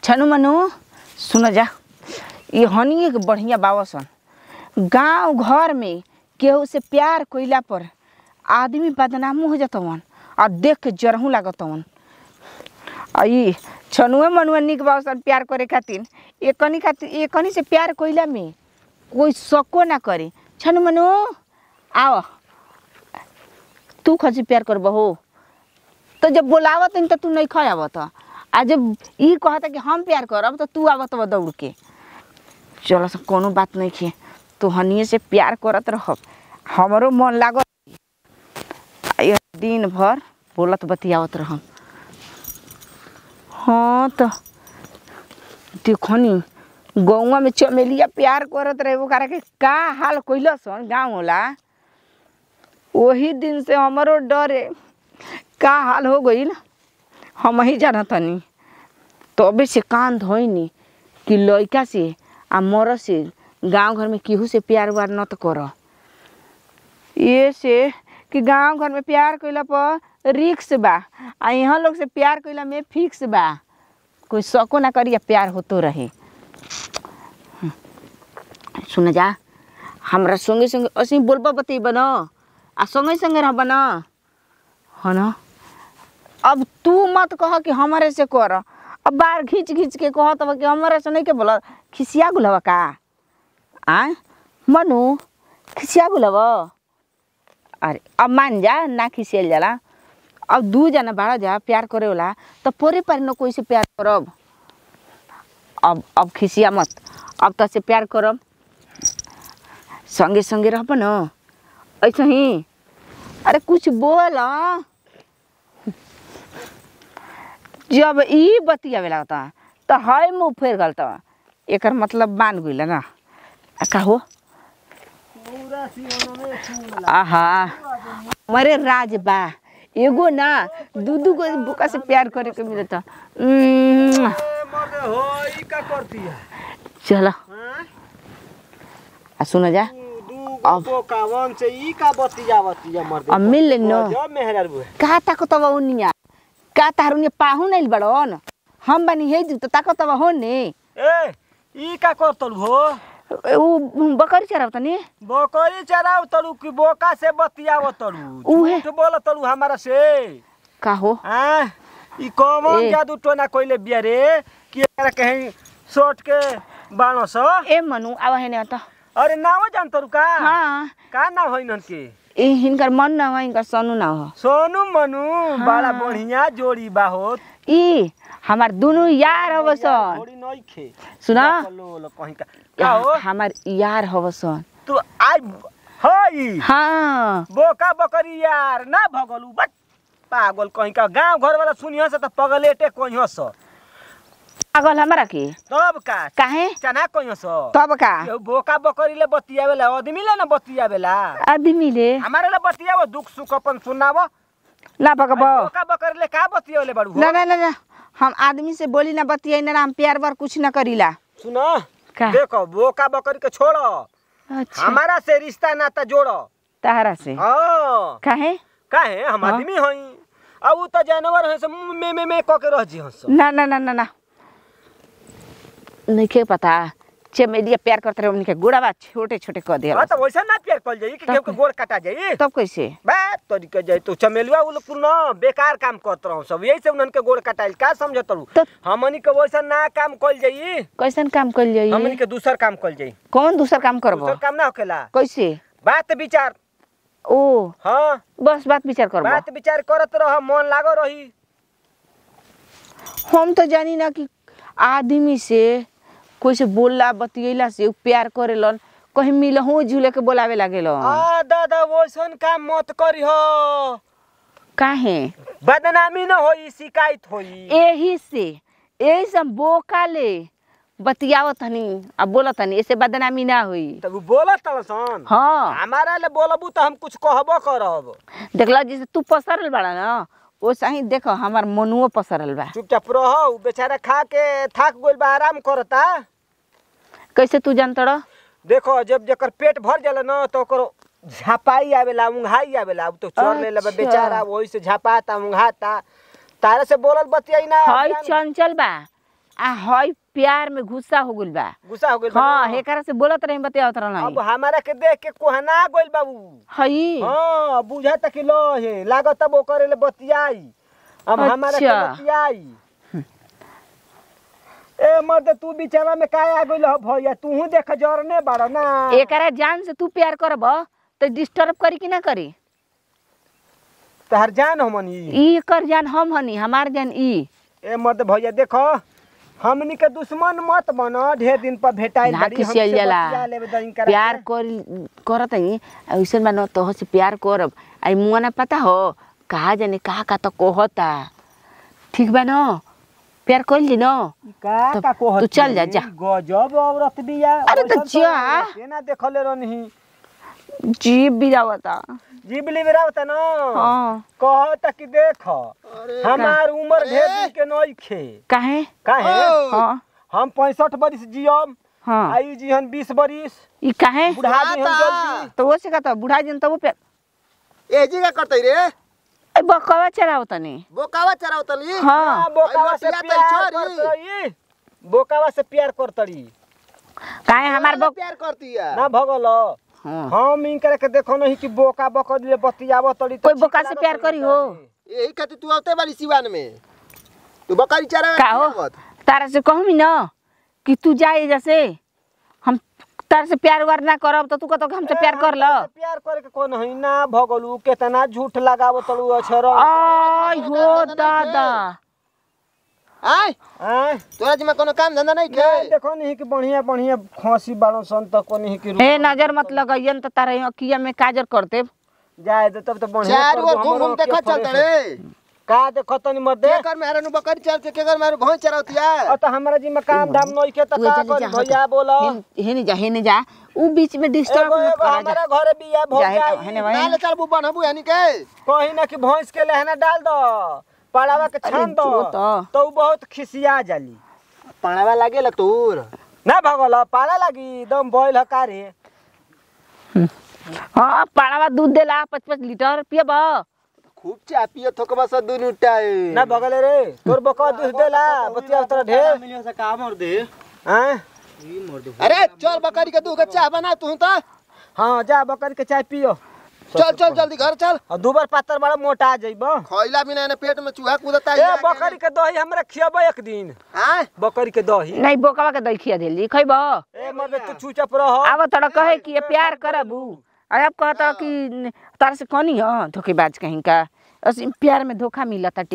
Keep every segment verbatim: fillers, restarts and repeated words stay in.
छनु मनु सुन जा, ये हनी के बढ़िया बावसन। गांव घर में केहू से प्यार कइला पर आदमी बदनाम हो जातवन और देख के जरहू लागतवन। आई छनुए मनुए निक बावसन प्यार करे खातिर, एकनी खातिर एकनी से प्यार कइला में कोई शको ना करे। छनु मनु आओ, तू खसी प्यार करबहो तो जब बोलावत तो तू नहीं खावत, आ जब ई कहता कि हम प्यार करब तो तू आवत दौड़ के। चलो सब कोनो बात नहीं खे, तो हनिए से प्यार करत रह, हमरो मन लागत दिन भर बोलत बतियावत रह। हाँ तो देखनी गौवा में चमेलिया प्यार करत रहे, वो करा के का हाल कइलसन गाँव होला। वही दिन से हमरो डरे का हाल हो गई ना, हम ही जानतनी। तो अभी से कान धोइनी कि लड़का से आ मर से गांव घर में केहू से प्यार व्यार न तो कर। ये से कि गांव घर में प्यार कइला पर रिक्स बा, आ यहाँ लोग से प्यार कइला में फिक्स बा, कोई शको ना करी प्यार होतो रहे। सुन जा, हमरा संगे संगे असी बोलबा बतेबा न, आ संगे संगे रहबा न, है ना। अब तू मत कह कि हमारे से कर, अब बार घींच घींच के कह तब कि हमारे से नहीं के बोला। खिसिया गुलवा का आ मनु, खिसिया गुलवा। अरे अब मान जा ना खिसियल जाला। अब दू जना बाड़ा जा प्यार करे वाला तो पोरे पर न कोई से प्यार करब। अब अब खिसिया मत, अब तो से प्यार करब, संगे संगे रहब न ऐसे ही। अरे कुछ बोल, जब ई बतियावे लगता तो हाय मुँह फेर गलता, एकर मतलब मान गइल ना। का हो आहा मरे राज बा एगो ना दू दू गो बुका से प्यार करे के मिलता। चलो आ सुन जा, अब कावन से ई का बतिया बतिया मर दे। अब मिल नो जब मेहरार बुए का ताको तब उनिया का तारुनिया पाहु नहीं बड़न, हम बनी हे तो ताको तब हो ने। ए ई का करतल हो, उ बकरी चराव तनी, बकरी चराव तलू कि बोका से बतियाव तलू, उहे झूठ बोल तलू हमारा से। का हो हां ई कौन जादू टोना कोइले बिया रे कि एकरा कहीं सोट के बाणो स। ए मनु आवा है ने त। अरे नाव जान तरू का? हां का नाव है नन के? ए हिनकर मन ना हो, हिनकर सोनू ना हो। सोनू मनु बड़ा बढ़िया जोड़ी बा हो। ई हमार दोनों यार हवसन। जोड़ी नहीं खे सुना लो लो कहीं का का हो हमार यार हवसन। तू आज हई हां बोका बकरी यार ना भगलू बट पागल कहीं का। गांव घर वाला सुनियो से त पगलेटे कहियो स। पागल हमरा के तब का काहे चना कहियो स। तब का यो बोका बकरी ले बतियावेला, आदमी ले ना बतियावेला। आदमी ले हमारे ले बतियावो, दुख सुख अपन सुनावो ना पकबो। बोका बकरी ले का बतियावेले बाड़ू हो? ना ना ना हम आदमी से बोली ना बतियाई ना, हम प्यार बार कुछ ना करीला। सुनो का देखो बोका बकरी के छोड़ो, अच्छा हमारा से रिश्ता नाता जोड़ो। तारा से हां काहे काहे हम आदमी हई, अब उ त जानवर है से में में में क के रह जी हंस। ना ना ना ना ना नहीं के पता चमेलिया प्यार करते रहे, उनके गोड़ावा छोटे छोटे कर दिया। हां त वैसा ना प्यार कल जाई कि केहू के गोड़ काटा जाई। तब कैसे बात तरीके जाई तो चमेलिया उ लोग ना बेकार काम करत रहौ सब, यही से उनन के गोड़ काटाइल का समझत रहू। तो हमनी के वैसा ना काम कल जाई, कैसन काम कल जाई? हमनी के दूसर काम कल जाई। कौन दूसर काम करबो? दूसर काम ना होखेला, कैसे बात विचार। ओ हां बस बात विचार करबो। बात विचार करत रह, मन लागो रही। हम तो जानी ना कि आदमी से कोई से बोलला बतियैला से प्यार करेलन, कहीं मिलहु झूले के बोलावे लागेलन। आ दादा वैसन काम मत करी हो, काहे बदनामी न होई, शिकायत होई। एही से एही से बोका ले बतियावत हनी अब बोलत हनी, ऐसे बदनामी ना हुई। तब बोलत तलसन हाँ हमारा ले बोलबू त हम कुछ कहबो करब। देखला जैसे तू पसरल बड़ा ना, वो सही देखो हमार मनुओ पसरल बा। चुपचाप रहो, बेचारा खा के थाक गइल बा, आराम करता। कैसे तू जानत रह? देखो जब जकर पेट भर जाला ना तो ओकर झापाई आवेला, उंघाई आवेला। अब तो चोर ले लेबा बेचारा, वही से झापाता उंघाता। तारे से बोलल बतियाई ना। हाय चंचल बा आ हई प्यार में गुस्सा हो गइल बा। गुस्सा हो गइल हां एकरा से बोलत रही बतियावत रहल। अब हमारा के देख के कोहना गइल बाबू। हई हां बुझा त कि लो हे लागत अब ओकरे ले बतियाई। अब हमारा के बतियाई। ए मर्द तू बिचारा में का आ गइल ह भैया तूहू देख जरने बाड़ ना। एकरा जान से तू प्यार करब त डिस्टर्ब करी कि ना करी? तहर जान हमन ई ई कर जान हम हनी हमार जान ई। ए मर्द भैया देखो हमनी के दुश्मन मत बनो ढेर दिन पर भेटाई बड़ी हमसे बतिया लेबे दइन करा प्यार कर करत हई ऐसन बनो तो से प्यार करब आई मुआ ना पता हो कहा जाने कहा का तो कहता ठीक बा न प्यार कर ली न का का कहत तू चल जा जा गजब औरत बिया। अरे तो जा केना देखले रहनी जीव भी जावता जीव लिबरावता न। हां कहत कि देख हमार उम्र ढेर दिन के नइखे। काहे काहे हां हम पैंसठ बरिस जियम। हां आई जीहन बीस बरिस ई काहे बुढ़ा जी हम जल्दी तो वो से कहता बुढ़ा जन तब पे ए जी का करतई रे? ए बकवा चरावतनी बोकावा चरावतली। हां बोकावा से प्यार करतई। बोकावा से प्यार करतड़ी काहे हमार बक प्यार करती है ना भगल। हां हम इनकर के देखो नहीं कि बोका बकरी ले बतियावत तड़ी कोई बोका से प्यार करी हो? यही खातिर तू आवते वाली सिवान में तू बकरी चरा का हो तारा से कहूँ न कि तू जाए जैसे हम तारा से प्यार वार ना करब तो तू कहतो कि हमसे प्यार कर ल। प्यार करे के कोन है ना भगलू केतना झूठ लगावत तड़ू अछर। आय हो दादा आय आय तोरा जिम्मा कोनो काम धंधा नहीं के? देखो नहीं कि बढ़िया बढ़िया खांसी बाड़ो सन त को नहीं कि हे नजर मत लगाइयन तो तारा अखिया में काजर करते जाए दे तब तो बढ़िया चार ओर घूम घूम देखत चलत रे। का देखो तनी मत दे के कर मेहरा नु बकरी चर के कर मेहरा भैंस चरावतिया। अ त हमरा जी में काम धाम नहीं के त तू का चले कर जा, भैया बोला हे नहीं जा हे नहीं जा उ बीच में डिस्टर्ब एगो मत एगो करा जा हमारा घरे बिया भौ जा, हे- जाई हेने भाई। नाले चल बुबन हबु यानी के कहीं ना कि भैंस के लहना डाल दो पड़ावा के अरे छान दो जो तो। तो उ बहुत खिसिया जाली पाणावा लागे ल तोर ना भगल पाला लागी एकदम बोइल हकारे। हां पाड़ावा दूध देला पाँच पाँच लीटर पियब खूब चा पियो थोकबा स दुनु टाए ना भगल रे तोर बकवा दूध देला बतिया तोरा ढेर मिलियो से काम और दे। हैं अरे चल बकरी के दूध का चाय बना तू त। हां जा बकरी के चाय पियो। चल चल जल्दी घर चल। और दुबर पातर बड़ा मोटा जइबो। खइला बिना ने पेट में चूहा कूदता ए बकरी के दही हमरा खियाबो एक दिन। हां बकरी के दही नहीं बोकवा के दही खिया देली खइब ए मर्द तू चुपचाप रह। अब तोरा कहे कि ये प्यार करबू अब कहता कि तार से कनी ह धोखेबाज कहीं का असि प्यार में धोखा मिलत टी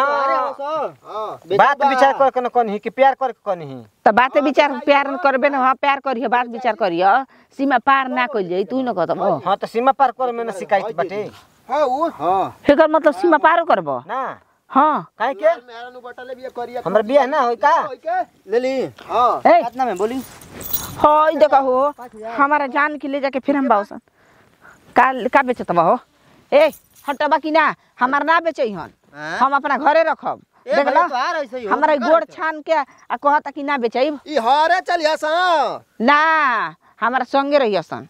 हां बात विचार कर के न कनी कि प्यार कर के कनी त बात विचार प्यार करबे न हां प्यार करियो बात विचार करियो सीमा पार ना कइल जाई तू न कहत हां त सीमा पार करे में न शिकायत बाटे। हां उ हां एकर मतलब सीमा पार करबो ना हां काहे के मेरा नु बटले बिया करिया हमर बियाह ना होई का ले ली। हां ए कितना में बोली होय देखा हो हमारा जान के ले जाके फिर हम बाउसन का का बेचत बा हो ए हटबा कि ना हमार ना बेचई हन हम अपना घरे रखब देखला हमरा गोड़ छान के आ कहता कि ना बेचब ई हरे चलिया सा ना हमारा संगे रहिया सन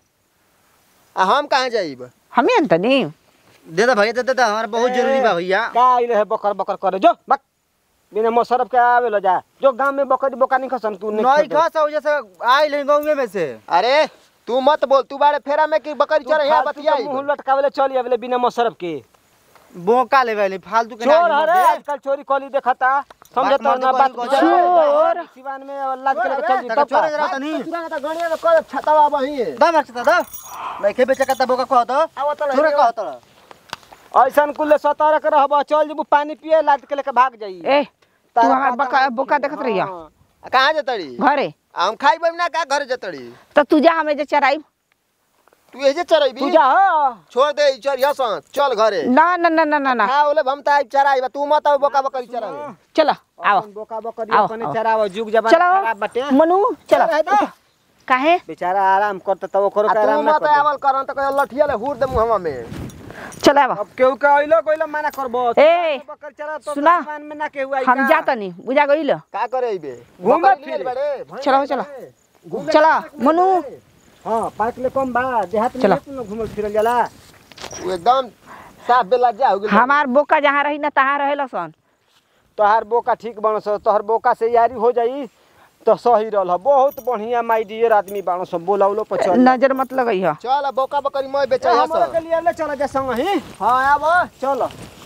आ हम कहां जाइब? हमें अंतनी दे दे भैया दे दे हमारा बहुत जरूरी बा भैया। का आइले है बकर बकर करे जो बक बिना मसरफ के आवे लो जा जो गांव में बकरी बोका नहीं खसन तू नहीं खस हो जैसे आई ले गांव में से। अरे तू मत बोल तू बारे फेरा में कि बकरी चर यहां बतिया मुंह लटकावेले चली आवेले बिना मसरफ के बोका ले वाली फालतू के चोर हरे आजकल चोरी कली देखता समझे तो ना बात चोर सिवान में लाज के चल जी चोर चोर जरा तनी तुरंत त गणिया में कर छतावा बही दा मरता दा मैं के बेचे का बोका कह दो चोर कह तो ऐसन कुल सतर्क रहब चल जी पानी पिए लाद के लेके भाग जाई। ए तू हमार बका बोका देखत रहिया कहां जतड़ी घरे हम खाइब ना का घर जतड़ी तो तू जा हमें जे चराई तू एजे चरइबी तू जा हो छोड़ दे चर यसा चल घरे ना ना ना ना ना ना हां ओले हम त चराई तू मत बोका बकरी चराई चलो आओ बोका बकरी आओ, अपने आओ। चराव जुग जमाना चलो खराब बाटे मनु चलो चल, है काहे बेचारा आराम करत त ओकरो आ के तू आराम ना मत कर आवल करन त कह लठिया ले हुर दे मुहवा में। चल आवा अब केहू के अइलो कोइला मना करबो ए, बकर चरा तो सुना। दुकान में ना केहू आई हम जाता नहीं बुझा गइल का करे इबे घूमत बकरी फिरे। ले बड़े चलो चलो चला मनु हां पार्क ले कम बा देहात में चलो। नहीं घूमल फिरल जाला वो एकदम साफ बेला जा हो गेल। हमार बोका जहाँ रही ना तहाँ रहेला सन तोहार बोका ठीक बन स तोहर बोका से यारी हो जाई तो सही रहल बहुत बढ़िया माई डियर आदमी बाण सब बोलावलो पछल नजर मत लगई ह चल बोका बकरी मैं बेचा हमरा के लिए ले चल जा संग ही हां आबो चल